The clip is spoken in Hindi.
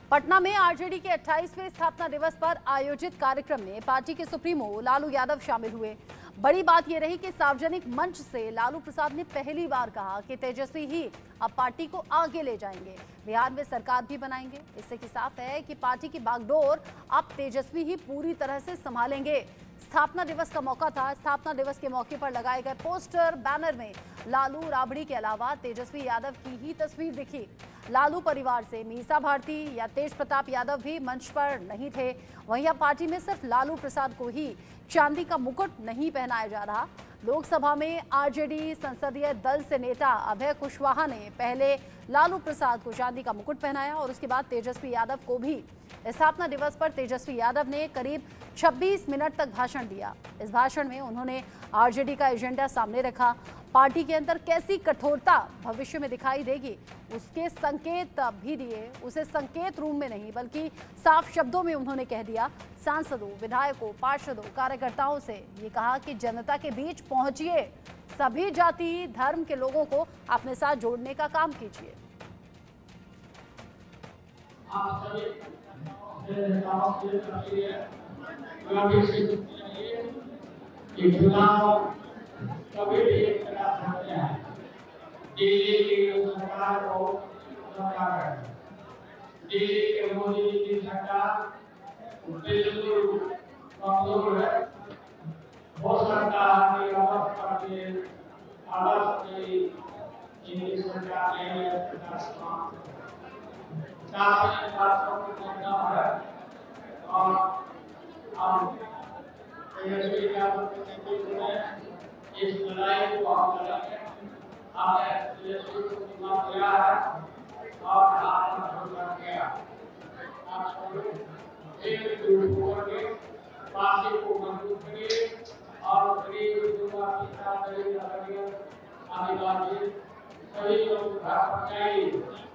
पटना में आरजेडी के 28वें स्थापना दिवस पर आयोजित कार्यक्रम में पार्टी के सुप्रीमो लालू यादव शामिल हुए। बड़ी बात यह रही कि सार्वजनिक मंच से लालू प्रसाद ने पहली बार कहा कि तेजस्वी ही अब पार्टी को आगे ले जाएंगे, बिहार में सरकार भी बनाएंगे। इससे कि साफ है कि पार्टी की बागडोर अब तेजस्वी ही पूरी तरह से संभालेंगे। स्थापना दिवस का मौका था। स्थापना दिवस के मौके पर लगाए गए पोस्टर बैनर में लालू राबड़ी के अलावा तेजस्वी यादव की ही तस्वीर दिखी। लालू परिवार से मीसा भारती या तेज प्रताप यादव भी मंच पर नहीं थे। वहीं अब पार्टी में सिर्फ लालू प्रसाद को ही चांदी का मुकुट नहीं पहनाया जा रहा। लोकसभा में आरजेडी संसदीय दल से नेता अभय कुशवाहा ने पहले लालू प्रसाद को चांदी का मुकुट पहनाया और उसके बाद तेजस्वी यादव को भी। स्थापना दिवस पर तेजस्वी यादव ने करीब 26 मिनट तक भाषण दिया। इस भाषण में उन्होंने आरजेडी का एजेंडा सामने रखा। पार्टी के अंदर कैसी कठोरता भविष्य में दिखाई देगी उसके संकेत भी दिए। उसे संकेत रूम में नहीं बल्कि साफ शब्दों में उन्होंने कह दिया। सांसदों, विधायकों, पार्षदों, कार्यकर्ताओं से ये कहा कि जनता के बीच पहुंचिए, सभी जाति धर्म के लोगों को अपने साथ जोड़ने का काम कीजिए। कभी भी एक तरह करते हैं दिल्ली की सरकार को दिल्ली के मोदी जी की सरकार बिल्कुल कमजोर है। हो सकता है कि अवस्था के इनकी सरकार नहीं है। और तेजस्वी यादव के नेतृत्व में इस लड़ाई को हम लड़ेंगे। हमने तेजस्वी को चुना दिया है और आपने भरोसा किया। एक दूर होकर पार्टी को मजबूत करिए और गरीब आदिवासी सभी लोग घर पर जाइए।